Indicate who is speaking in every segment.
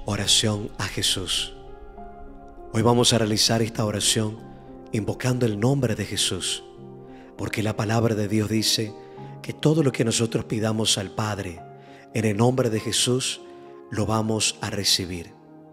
Speaker 1: Oración a Jesús. Hoy vamos a realizar esta oración invocando el nombre de Jesús, porque la palabra de Dios dice que todo lo que nosotros pidamos al Padre en el nombre de Jesús lo vamos a recibir.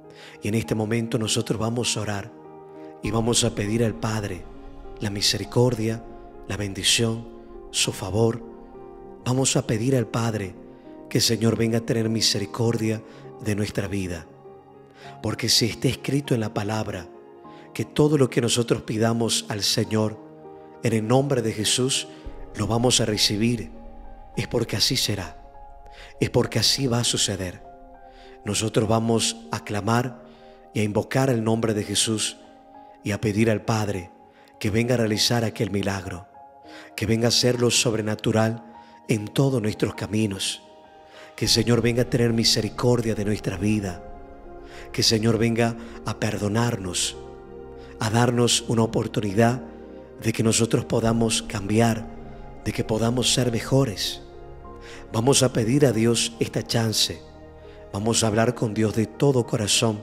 Speaker 1: Y en este momento nosotros vamos a orar y vamos a pedir al Padre la misericordia, la bendición, su favor. Vamos a pedir al Padre que el Señor venga a tener misericordia de nuestra vida. Porque si está escrito en la palabra que todo lo que nosotros pidamos al Señor en el nombre de Jesús lo vamos a recibir, es porque así será, es porque así va a suceder. Nosotros vamos a clamar y a invocar el nombre de Jesús y a pedir al Padre que venga a realizar aquel milagro, que venga a hacer lo sobrenatural en todos nuestros caminos, que el Señor venga a tener misericordia de nuestra vida, que el Señor venga a perdonarnos, a darnos una oportunidad de que nosotros podamos cambiar, de que podamos ser mejores. Vamos a pedir a Dios esta chance, vamos a hablar con Dios de todo corazón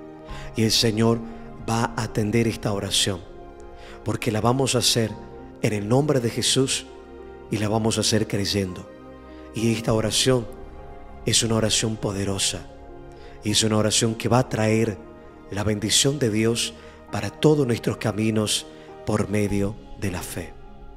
Speaker 1: y el Señor va a atender esta oración, porque la vamos a hacer en el nombre de Jesús y la vamos a hacer creyendo. Y esta oración es una oración poderosa y es una oración que va a traer la bendición de Dios para todos nuestros caminos por medio de la fe.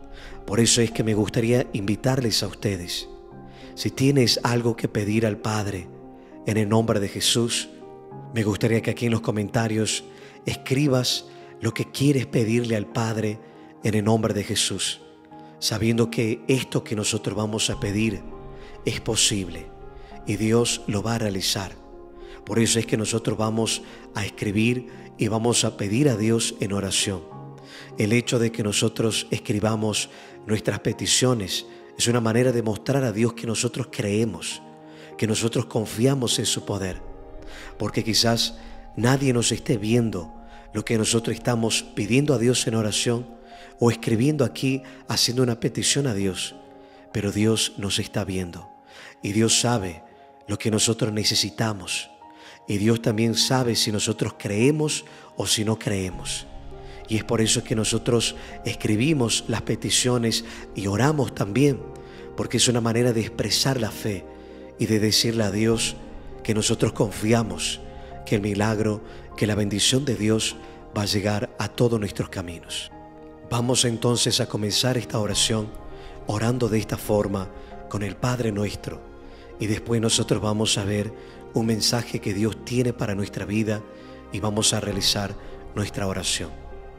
Speaker 1: Por eso es que me gustaría invitarles a ustedes, si tienes algo que pedir al Padre en el nombre de Jesús, me gustaría que aquí en los comentarios escribas lo que quieres pedirle al Padre en el nombre de Jesús, sabiendo que esto que nosotros vamos a pedir es posible y Dios lo va a realizar. Por eso es que nosotros vamos a escribir y vamos a pedir a Dios en oración. El hecho de que nosotros escribamos nuestras peticiones es una manera de mostrar a Dios que nosotros creemos, que nosotros confiamos en su poder. Porque quizás nadie nos esté viendo lo que nosotros estamos pidiendo a Dios en oración o escribiendo aquí haciendo una petición a Dios, pero Dios nos está viendo y Dios sabe lo que nosotros necesitamos y Dios también sabe si nosotros creemos o si no creemos. Y es por eso que nosotros escribimos las peticiones y oramos también, porque es una manera de expresar la fe y de decirle a Dios que nosotros confiamos que el milagro, que la bendición de Dios va a llegar a todos nuestros caminos. Vamos entonces a comenzar esta oración orando de esta forma con el Padre Nuestro y después nosotros vamos a ver un mensaje que Dios tiene para nuestra vida y vamos a realizar nuestra oración.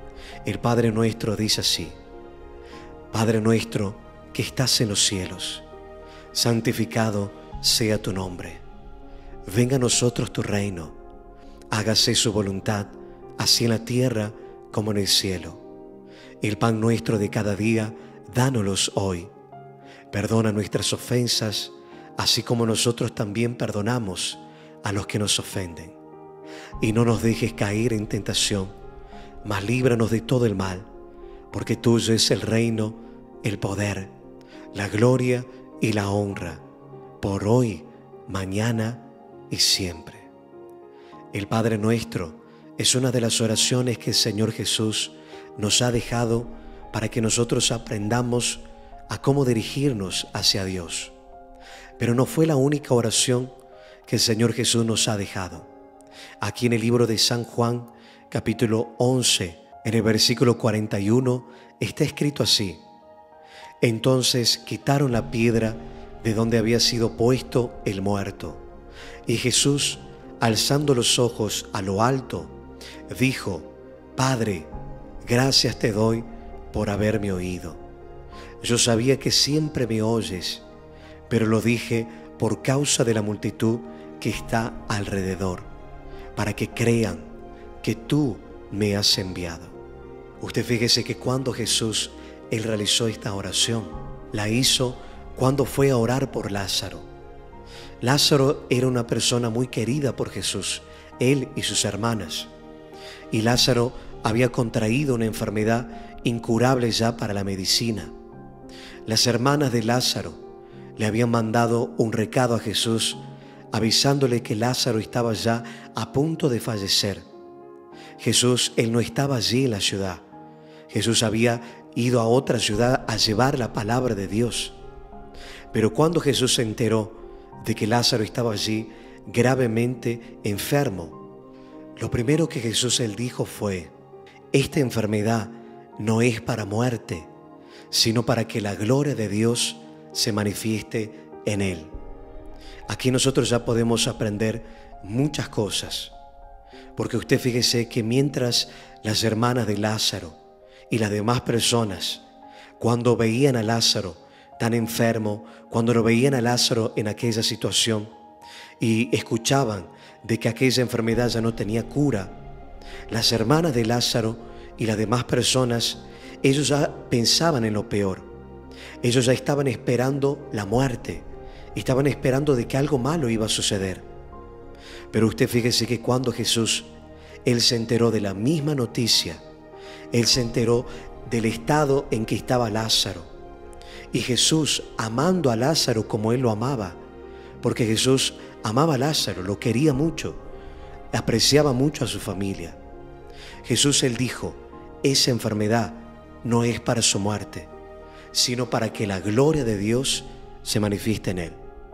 Speaker 1: El Padre Nuestro dice así: Padre nuestro que estás en los cielos, santificado sea tu nombre. Venga a nosotros tu reino, hágase su voluntad, así en la tierra como en el cielo. El pan nuestro de cada día, dánoslos hoy. Perdona nuestras ofensas, así como nosotros también perdonamos a los que nos ofenden. Y no nos dejes caer en tentación, mas líbranos de todo el mal, porque tuyo es el reino, el poder, la gloria y la honra, por hoy, mañana y siempre. El Padre Nuestro es una de las oraciones que el Señor Jesús nos ha dejado para que nosotros aprendamos a cómo dirigirnos hacia Dios. Pero no fue la única oración que el Señor Jesús nos ha dejado. Aquí en el libro de San Juan, capítulo 11, en el versículo 41, está escrito así: Entonces quitaron la piedra de donde había sido puesto el muerto. Y Jesús, alzando los ojos a lo alto, dijo: Padre, gracias te doy por haberme oído. Yo sabía que siempre me oyes, pero lo dije por causa de la multitud que está alrededor, para que crean que tú me has enviado. Usted fíjese que cuando Jesús, Él realizó esta oración, la hizo cuando fue a orar por Lázaro. Lázaro era una persona muy querida por Jesús, él y sus hermanas. Y Lázaro había contraído una enfermedad incurable ya para la medicina. Las hermanas de Lázaro le habían mandado un recado a Jesús avisándole que Lázaro estaba ya a punto de fallecer. Jesús, él no estaba allí en la ciudad. Jesús había ido a otra ciudad a llevar la palabra de Dios. Pero cuando Jesús se enteró de que Lázaro estaba allí gravemente enfermo, lo primero que Jesús él dijo fue: esta enfermedad no es para muerte, sino para que la gloria de Dios se manifieste en él. Aquí nosotros ya podemos aprender muchas cosas, porque usted fíjese que mientras las hermanas de Lázaro y las demás personas, cuando veían a Lázaro tan enfermo, cuando lo veían a Lázaro en aquella situación y escuchaban de que aquella enfermedad ya no tenía cura, las hermanas de Lázaro y las demás personas, ellos ya pensaban en lo peor. Ellos ya estaban esperando la muerte, estaban esperando de que algo malo iba a suceder. Pero usted fíjese que cuando Jesús, él se enteró de la misma noticia, él se enteró del estado en que estaba Lázaro. Y Jesús, amando a Lázaro como él lo amaba, porque Jesús amaba a Lázaro, lo quería mucho, apreciaba mucho a su familia. Jesús, él dijo: esa enfermedad no es para su muerte, sino para que la gloria de Dios se manifieste en él.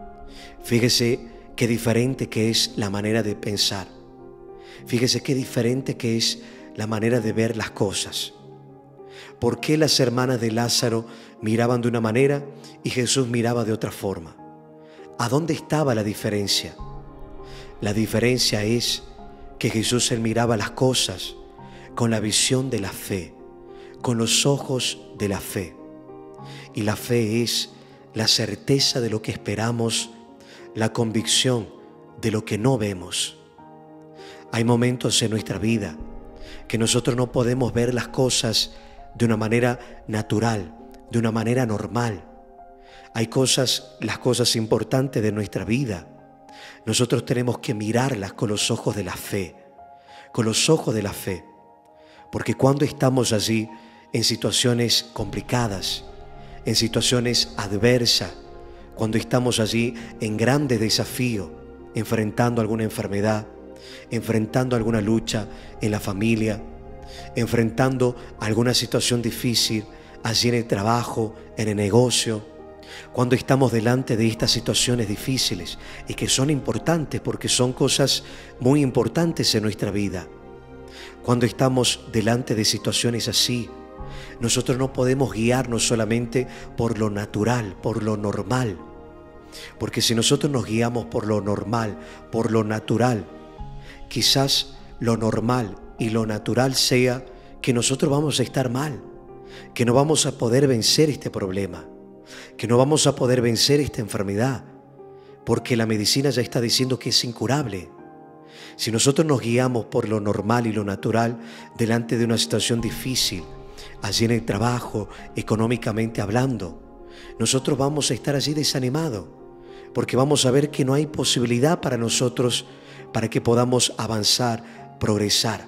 Speaker 1: Fíjese qué diferente que es la manera de pensar. Fíjese qué diferente que es la manera de ver las cosas. ¿Por qué las hermanas de Lázaro miraban de una manera y Jesús miraba de otra forma? ¿A dónde estaba la diferencia? La diferencia es que Jesús él miraba las cosas con la visión de la fe, con los ojos de la fe. Y la fe es la certeza de lo que esperamos, la convicción de lo que no vemos. Hay momentos en nuestra vida que nosotros no podemos ver las cosas de una manera natural, de una manera normal. Hay cosas, las cosas importantes de nuestra vida, nosotros tenemos que mirarlas con los ojos de la fe, con los ojos de la fe. Porque cuando estamos allí en situaciones complicadas, en situaciones adversas, cuando estamos allí en grande desafío, enfrentando alguna enfermedad, enfrentando alguna lucha en la familia, enfrentando alguna situación difícil allí en el trabajo, en el negocio, cuando estamos delante de estas situaciones difíciles y que son importantes porque son cosas muy importantes en nuestra vida, cuando estamos delante de situaciones así, nosotros no podemos guiarnos solamente por lo natural, por lo normal, porque si nosotros nos guiamos por lo normal, por lo natural, quizás lo normal y lo natural sea que nosotros vamos a estar mal, que no vamos a poder vencer este problema, que no vamos a poder vencer esta enfermedad, porque la medicina ya está diciendo que es incurable. Si nosotros nos guiamos por lo normal y lo natural delante de una situación difícil, allí en el trabajo, económicamente hablando, nosotros vamos a estar allí desanimados, porque vamos a ver que no hay posibilidad para nosotros para que podamos avanzar, progresar.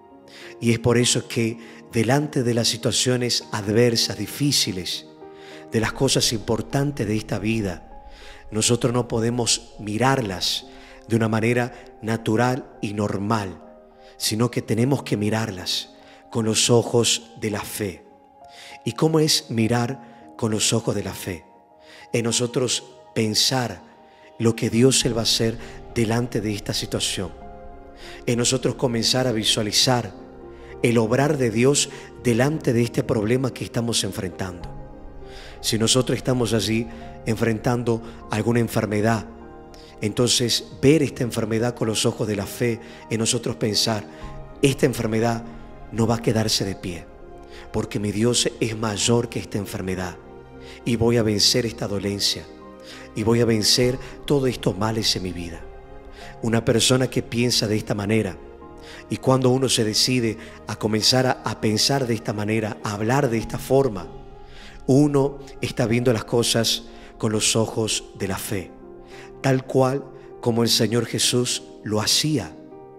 Speaker 1: Y es por eso que delante de las situaciones adversas, difíciles, de las cosas importantes de esta vida, nosotros no podemos mirarlas de una manera natural y normal, sino que tenemos que mirarlas con los ojos de la fe. ¿Y cómo es mirar con los ojos de la fe? En nosotros pensar lo que Dios él va a hacer delante de esta situación. En nosotros comenzar a visualizar el obrar de Dios delante de este problema que estamos enfrentando. Si nosotros estamos allí enfrentando alguna enfermedad, entonces ver esta enfermedad con los ojos de la fe, en nosotros pensar, esta enfermedad no va a quedarse de pie, porque mi Dios es mayor que esta enfermedad y voy a vencer esta dolencia y voy a vencer todos estos males en mi vida. Una persona que piensa de esta manera, y cuando uno se decide a comenzar a pensar de esta manera, a hablar de esta forma, uno está viendo las cosas con los ojos de la fe, tal cual como el Señor Jesús lo hacía.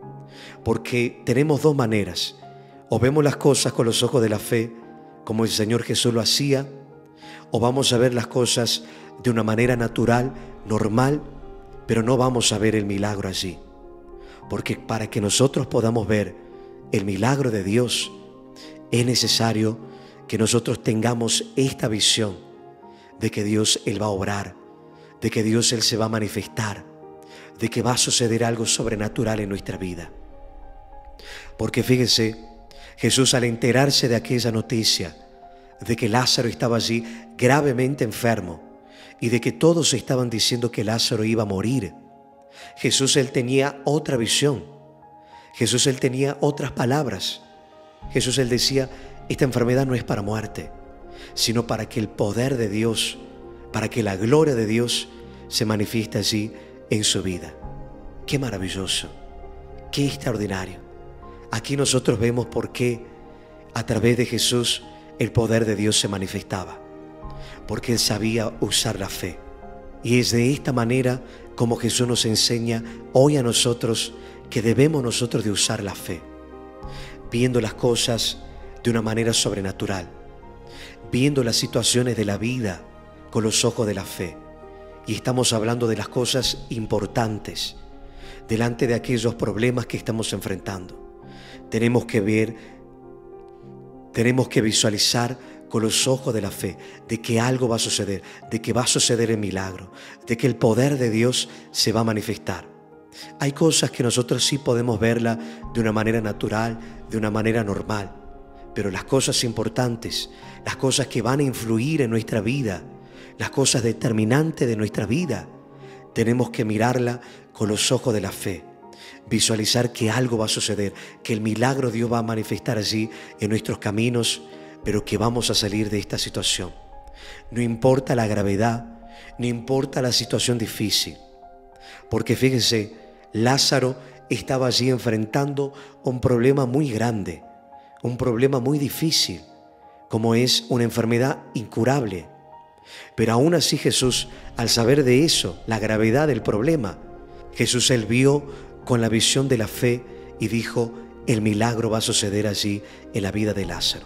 Speaker 1: Porque tenemos dos maneras: o vemos las cosas con los ojos de la fe, como el Señor Jesús lo hacía, o vamos a ver las cosas de una manera natural, normal, pero no vamos a ver el milagro allí. Porque para que nosotros podamos ver el milagro de Dios, es necesario que nosotros tengamos esta visión de que Dios Él va a obrar, de que Dios Él se va a manifestar, de que va a suceder algo sobrenatural en nuestra vida. Porque fíjese, Jesús, al enterarse de aquella noticia de que Lázaro estaba allí gravemente enfermo y de que todos estaban diciendo que Lázaro iba a morir, Jesús Él tenía otra visión. Jesús Él tenía otras palabras. Jesús Él decía: esta enfermedad no es para muerte, sino para que el poder de Dios, para que la gloria de Dios se manifieste allí en su vida. Qué maravilloso, qué extraordinario. Aquí nosotros vemos por qué a través de Jesús el poder de Dios se manifestaba, porque Él sabía usar la fe. Y es de esta manera como Jesús nos enseña hoy a nosotros que debemos nosotros de usar la fe, viendo las cosas de una manera sobrenatural, viendo las situaciones de la vida con los ojos de la fe. Y estamos hablando de las cosas importantes delante de aquellos problemas que estamos enfrentando. Tenemos que ver, tenemos que visualizar con los ojos de la fe de que algo va a suceder, de que va a suceder el milagro, de que el poder de Dios se va a manifestar. Hay cosas que nosotros sí podemos verla de una manera natural, de una manera normal, pero las cosas importantes, las cosas que van a influir en nuestra vida, las cosas determinantes de nuestra vida, tenemos que mirarla con los ojos de la fe, visualizar que algo va a suceder, que el milagro Dios va a manifestar allí en nuestros caminos, pero que vamos a salir de esta situación. No importa la gravedad, no importa la situación difícil, porque fíjense, Lázaro estaba allí enfrentando un problema muy grande, un problema muy difícil, como es una enfermedad incurable. Pero aún así Jesús, al saber de eso, la gravedad del problema, Jesús Él vio con la visión de la fe y dijo: el milagro va a suceder allí en la vida de Lázaro.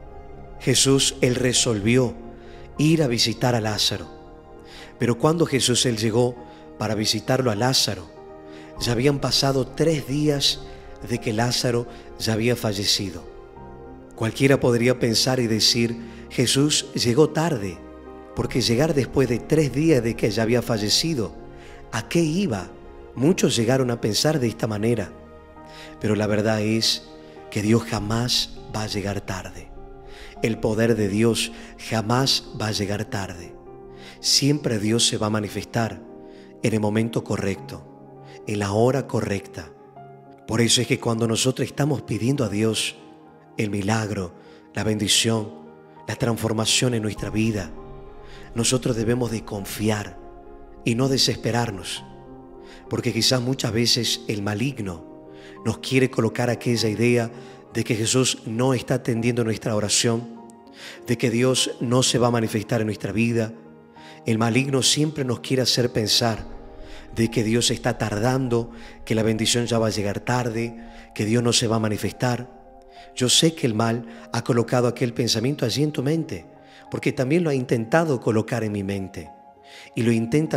Speaker 1: Jesús Él resolvió ir a visitar a Lázaro. Pero cuando Jesús Él llegó para visitarlo a Lázaro, ya habían pasado 3 días de que Lázaro ya había fallecido. Cualquiera podría pensar y decir: Jesús llegó tarde, porque llegar después de 3 días de que ya había fallecido, ¿a qué iba? Muchos llegaron a pensar de esta manera. Pero la verdad es que Dios jamás va a llegar tarde. El poder de Dios jamás va a llegar tarde. Siempre Dios se va a manifestar en el momento correcto, en la hora correcta. Por eso es que cuando nosotros estamos pidiendo a Dios el milagro, la bendición, la transformación en nuestra vida, nosotros debemos de confiar y no desesperarnos, porque quizás muchas veces el maligno nos quiere colocar aquella idea de que Jesús no está atendiendo nuestra oración, de que Dios no se va a manifestar en nuestra vida. El maligno siempre nos quiere hacer pensar de que Dios está tardando, que la bendición ya va a llegar tarde, que Dios no se va a manifestar. Yo sé que el mal ha colocado aquel pensamiento allí en tu mente, porque también lo ha intentado colocar en mi mente, y lo intenta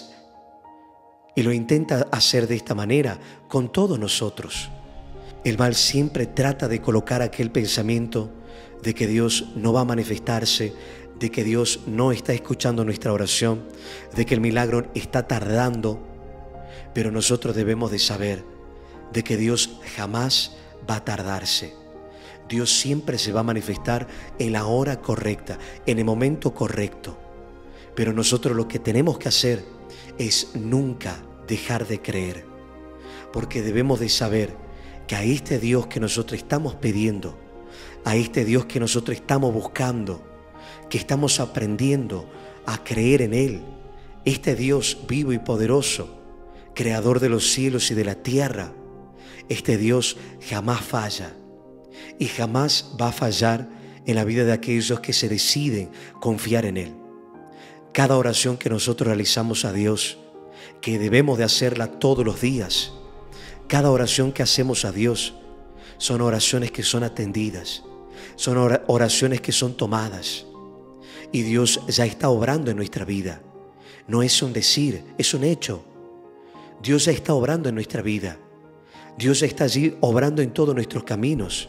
Speaker 1: hacer de esta manera con todos nosotros. El mal siempre trata de colocar aquel pensamiento de que Dios no va a manifestarse, de que Dios no está escuchando nuestra oración, de que el milagro está tardando. Pero nosotros debemos de saber de que Dios jamás va a tardarse. Dios siempre se va a manifestar en la hora correcta, en el momento correcto. Pero nosotros lo que tenemos que hacer es nunca dejar de creer, porque debemos de saber que a este Dios que nosotros estamos pidiendo, a este Dios que nosotros estamos buscando, que estamos aprendiendo a creer en Él, este Dios vivo y poderoso, creador de los cielos y de la tierra, este Dios jamás falla y jamás va a fallar en la vida de aquellos que se deciden confiar en Él. Cada oración que nosotros realizamos a Dios, que debemos de hacerla todos los días, cada oración que hacemos a Dios, son oraciones que son atendidas, son oraciones que son tomadas. Y Dios ya está obrando en nuestra vida. No es un decir, es un hecho. Dios ya está obrando en nuestra vida. Dios ya está allí obrando en todos nuestros caminos.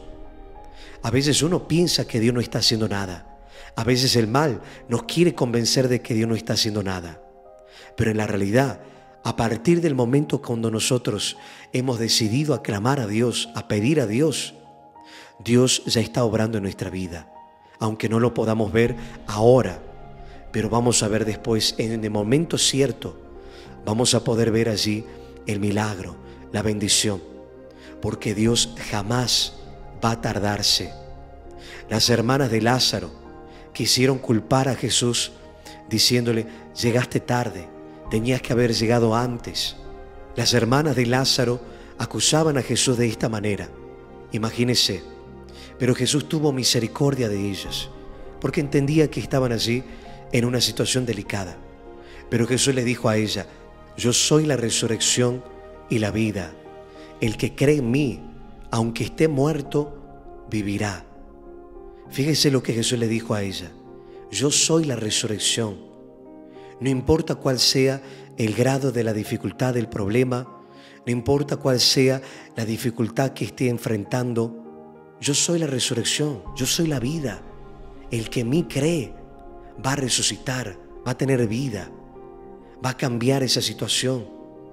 Speaker 1: A veces uno piensa que Dios no está haciendo nada. A veces el mal nos quiere convencer de que Dios no está haciendo nada. Pero en la realidad, a partir del momento cuando nosotros hemos decidido a clamar a Dios, a pedir a Dios, Dios ya está obrando en nuestra vida. Aunque no lo podamos ver ahora, pero vamos a ver después, en el momento cierto, vamos a poder ver allí el milagro, la bendición, porque Dios jamás va a tardarse. Las hermanas de Lázaro quisieron culpar a Jesús diciéndole: llegaste tarde, tenías que haber llegado antes. Las hermanas de Lázaro acusaban a Jesús de esta manera. Imagínense, pero Jesús tuvo misericordia de ellas, porque entendía que estaban allí en una situación delicada. Pero Jesús le dijo a ella: yo soy la resurrección y la vida. El que cree en mí, aunque esté muerto, vivirá. Fíjese lo que Jesús le dijo a ella: yo soy la resurrección. No importa cuál sea el grado de la dificultad del problema, no importa cuál sea la dificultad que esté enfrentando, yo soy la resurrección, yo soy la vida. El que en mí cree va a resucitar, va a tener vida, va a cambiar esa situación.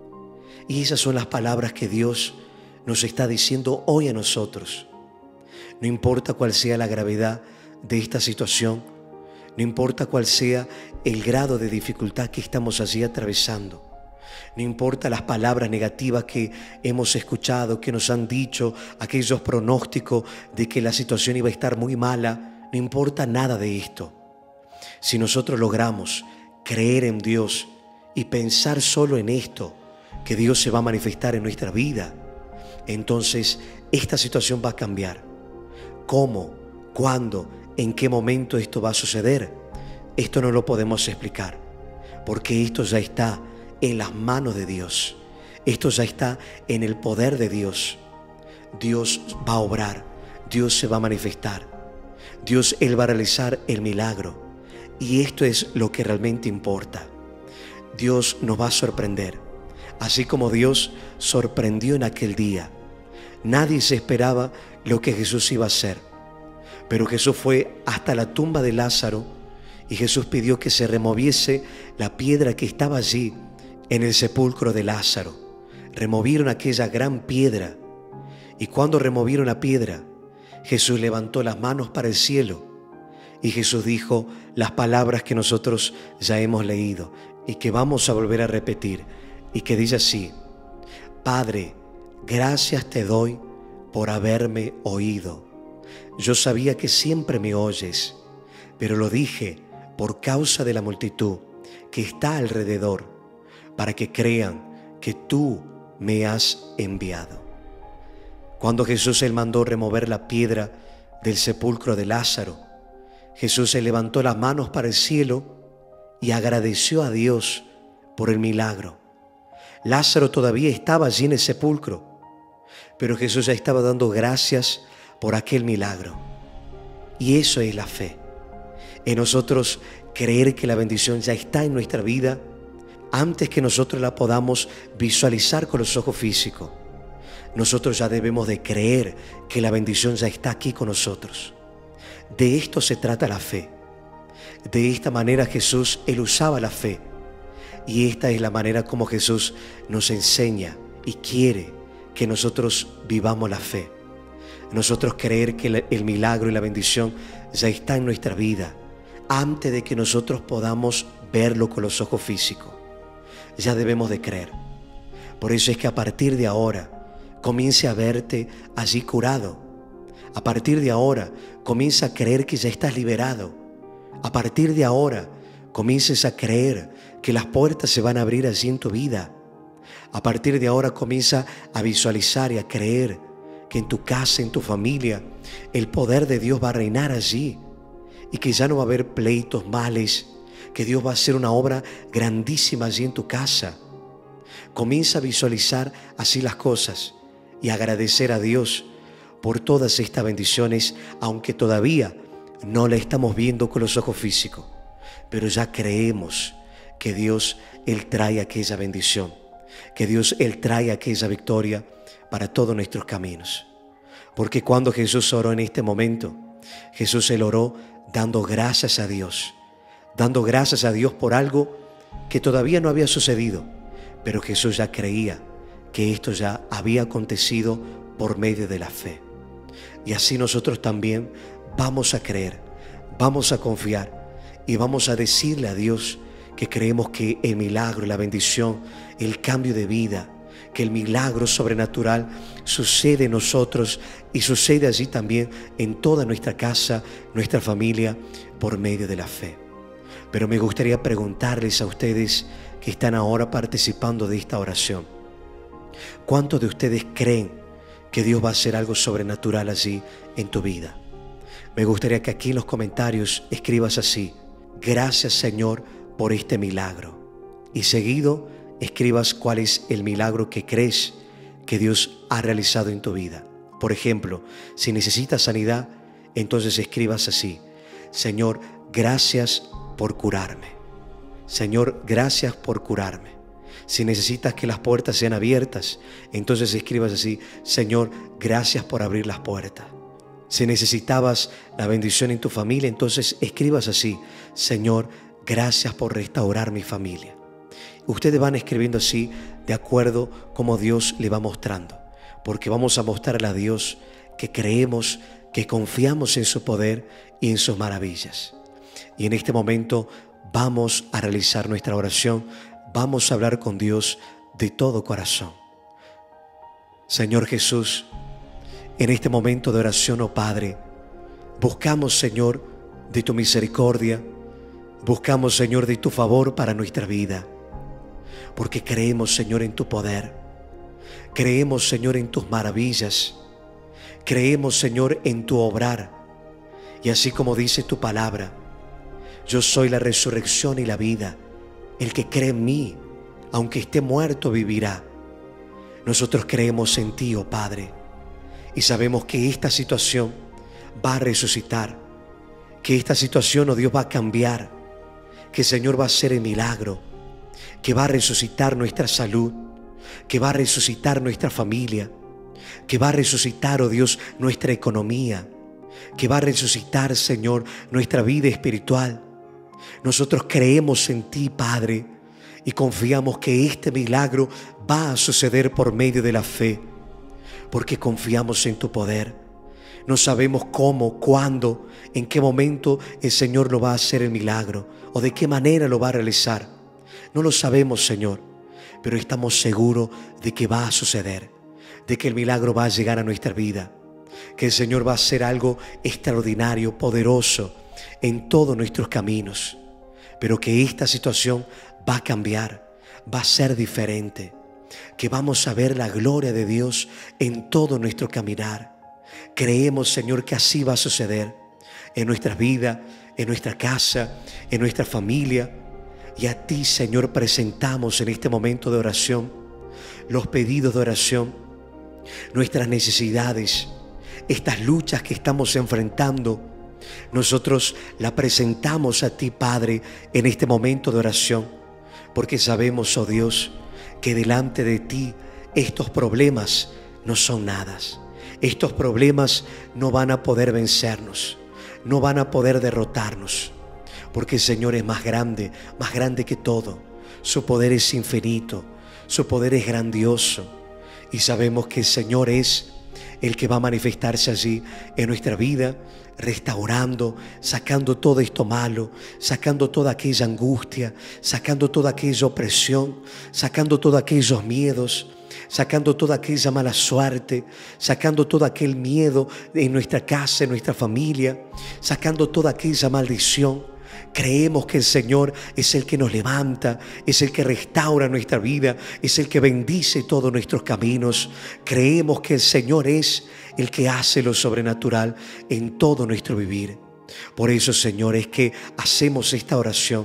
Speaker 1: Y esas son las palabras que Dios nos está diciendo hoy a nosotros. No importa cuál sea la gravedad de esta situación, no importa cuál sea el grado de dificultad que estamos allí atravesando, no importa las palabras negativas que hemos escuchado, que nos han dicho, aquellos pronósticos de que la situación iba a estar muy mala, no importa nada de esto. Si nosotros logramos creer en Dios y pensar solo en esto, que Dios se va a manifestar en nuestra vida, entonces esta situación va a cambiar. ¿Cómo? ¿Cuándo? ¿En qué momento esto va a suceder? Esto no lo podemos explicar, porque esto ya está en las manos de Dios. Esto ya está en el poder de Dios. Dios va a obrar, Dios se va a manifestar, Dios, Él va a realizar el milagro. Y esto es lo que realmente importa. Dios nos va a sorprender, así como Dios sorprendió en aquel día. Nadie se esperaba lo que Jesús iba a hacer, pero Jesús fue hasta la tumba de Lázaro y Jesús pidió que se removiese la piedra que estaba allí en el sepulcro de Lázaro. Removieron aquella gran piedra, y cuando removieron la piedra, Jesús levantó las manos para el cielo y Jesús dijo las palabras que nosotros ya hemos leído y que vamos a volver a repetir, y que dice así: Padre, gracias te doy por haberme oído. Yo sabía que siempre me oyes, pero lo dije por causa de la multitud que está alrededor, para que crean que tú me has enviado. Cuando Jesús Él mandó remover la piedra del sepulcro de Lázaro, Jesús se levantó las manos para el cielo y agradeció a Dios por el milagro. Lázaro todavía estaba allí en el sepulcro, pero Jesús ya estaba dando gracias por aquel milagro. Y eso es la fe. En nosotros creer que la bendición ya está en nuestra vida antes que nosotros la podamos visualizar con los ojos físicos. Nosotros ya debemos de creer que la bendición ya está aquí con nosotros. De esto se trata la fe. De esta manera Jesús, Él usaba la fe. Y esta es la manera como Jesús nos enseña y quiere que nosotros vivamos la fe. Nosotros creer que el milagro y la bendición ya está en nuestra vida antes de que nosotros podamos verlo con los ojos físicos. Ya debemos de creer. Por eso es que a partir de ahora comience a verte allí curado. A partir de ahora comienza a creer que ya estás liberado. A partir de ahora comiences a creer que las puertas se van a abrir allí en tu vida. A partir de ahora comienza a visualizar y a creer que en tu casa, en tu familia, el poder de Dios va a reinar allí y que ya no va a haber pleitos, males, que Dios va a hacer una obra grandísima allí en tu casa. Comienza a visualizar así las cosas y agradecer a Dios por todas estas bendiciones, aunque todavía no la estamos viendo con los ojos físicos, pero ya creemos que Dios, Él trae aquella bendición. que Dios, Él trae aquella victoria para todos nuestros caminos. Porque cuando Jesús oró en este momento, Jesús Él oró dando gracias a Dios por algo que todavía no había sucedido, pero Jesús ya creía que esto ya había acontecido por medio de la fe. Y así nosotros también vamos a creer, vamos a confiar y vamos a decirle a Dios que creemos que el milagro, la bendición, el cambio de vida, que el milagro sobrenatural sucede en nosotros y sucede allí también en toda nuestra casa, nuestra familia, por medio de la fe. Pero me gustaría preguntarles a ustedes que están ahora participando de esta oración, ¿cuántos de ustedes creen que Dios va a hacer algo sobrenatural allí en tu vida? Me gustaría que aquí en los comentarios escribas así: gracias Señor por este milagro. Y seguido escribas cuál es el milagro que crees que Dios ha realizado en tu vida. Por ejemplo, si necesitas sanidad, entonces escribas así: Señor, gracias por curarme. Señor, gracias por curarme. Si necesitas que las puertas sean abiertas, entonces escribas así: Señor, gracias por abrir las puertas. Si necesitabas la bendición en tu familia, entonces escribas así: Señor, gracias por restaurar mi familia. Ustedes van escribiendo así de acuerdo como Dios le va mostrando, porque vamos a mostrarle a Dios que creemos, que confiamos en su poder y en sus maravillas. Y en este momento vamos a realizar nuestra oración, vamos a hablar con Dios de todo corazón. Señor Jesús, en este momento de oración, oh Padre, buscamos, Señor, de tu misericordia, buscamos, Señor, de tu favor para nuestra vida, porque creemos, Señor, en tu poder, creemos, Señor, en tus maravillas, creemos, Señor, en tu obrar, y así como dice tu palabra: yo soy la resurrección y la vida. El que cree en mí, aunque esté muerto, vivirá. Nosotros creemos en ti, oh Padre, y sabemos que esta situación va a resucitar, que esta situación, oh Dios, va a cambiar, que el Señor va a hacer el milagro, que va a resucitar nuestra salud, que va a resucitar nuestra familia, que va a resucitar, oh Dios, nuestra economía, que va a resucitar, Señor, nuestra vida espiritual. Nosotros creemos en ti, Padre, y confiamos que este milagro va a suceder por medio de la fe, porque confiamos en tu poder. No sabemos cómo, cuándo, en qué momento el Señor lo va a hacer el milagro o de qué manera lo va a realizar. No lo sabemos, Señor, pero estamos seguros de que va a suceder, de que el milagro va a llegar a nuestra vida, que el Señor va a hacer algo extraordinario, poderoso en todos nuestros caminos, pero que esta situación va a cambiar, va a ser diferente, que vamos a ver la gloria de Dios en todo nuestro caminar. Creemos, Señor, que así va a suceder en nuestras vidas, en nuestra casa, en nuestra familia. Y a ti, Señor, presentamos en este momento de oración los pedidos de oración, nuestras necesidades, estas luchas que estamos enfrentando. Nosotros la presentamos a ti, Padre, en este momento de oración, porque sabemos, oh Dios, que delante de ti estos problemas no son nada. Estos problemas no van a poder vencernos, no van a poder derrotarnos, porque el Señor es más grande que todo. Su poder es infinito, su poder es grandioso, y sabemos que el Señor es el que va a manifestarse allí en nuestra vida, restaurando, sacando todo esto malo, sacando toda aquella angustia, sacando toda aquella opresión, sacando todos aquellos miedos, sacando toda aquella mala suerte, sacando todo aquel miedo en nuestra casa, en nuestra familia, sacando toda aquella maldición. Creemos que el Señor es el que nos levanta, es el que restaura nuestra vida, es el que bendice todos nuestros caminos. Creemos que el Señor es el que hace lo sobrenatural en todo nuestro vivir. Por eso, Señor, es que hacemos esta oración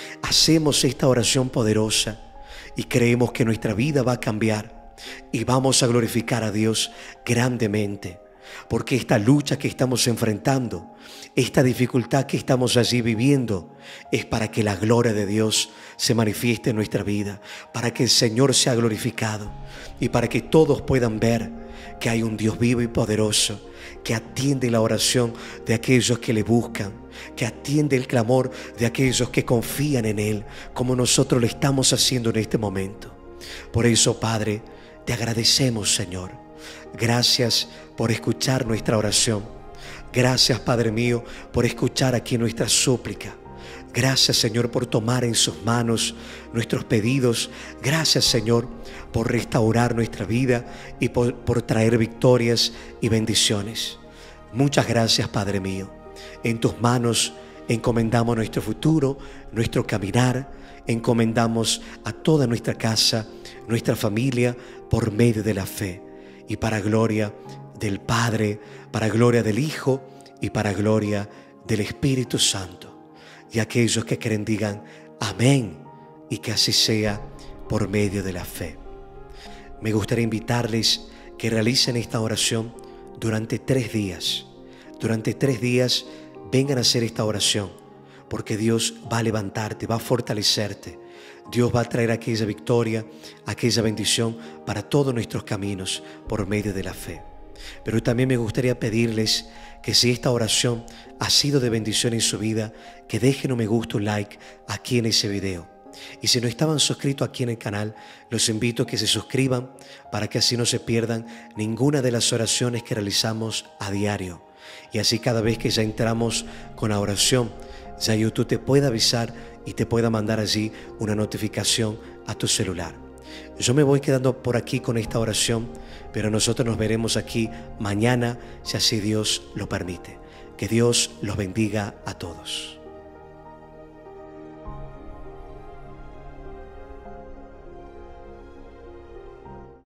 Speaker 1: poderosa, y creemos que nuestra vida va a cambiar y vamos a glorificar a Dios grandemente. porque esta lucha que estamos enfrentando, esta dificultad que estamos allí viviendo, es para que la gloria de Dios se manifieste en nuestra vida, para que el Señor sea glorificado y para que todos puedan ver que hay un Dios vivo y poderoso que atiende la oración de aquellos que le buscan, que atiende el clamor de aquellos que confían en Él, como nosotros lo estamos haciendo en este momento. Por eso, Padre, te agradecemos, Señor. Gracias por escuchar nuestra oración. Gracias, Padre mío, por escuchar aquí nuestra súplica. Gracias, Señor, por tomar en sus manos nuestros pedidos. Gracias, Señor, por restaurar nuestra vida y por traer victorias y bendiciones. Muchas gracias, Padre mío. En tus manos encomendamos nuestro futuro, nuestro caminar. Encomendamos a toda nuestra casa, nuestra familia, por medio de la fe. Y para gloria del Padre, para gloria del Hijo y para gloria del Espíritu Santo. Y aquellos que creen digan amén, y que así sea por medio de la fe. Me gustaría invitarles que realicen esta oración durante 3 días. Durante 3 días vengan a hacer esta oración, porque Dios va a levantarte, va a fortalecerte. Dios va a traer aquella victoria, aquella bendición para todos nuestros caminos por medio de la fe. Pero también me gustaría pedirles que si esta oración ha sido de bendición en su vida, que dejen un me gusta, un like aquí en ese video. Y si no estaban suscritos aquí en el canal, los invito a que se suscriban para que así no se pierdan ninguna de las oraciones que realizamos a diario. Y así cada vez que ya entramos con la oración, ya YouTube te pueda avisar y te pueda mandar allí una notificación a tu celular. Yo me voy quedando por aquí con esta oración, pero nosotros nos veremos aquí mañana, si así Dios lo permite. Que Dios los bendiga a todos.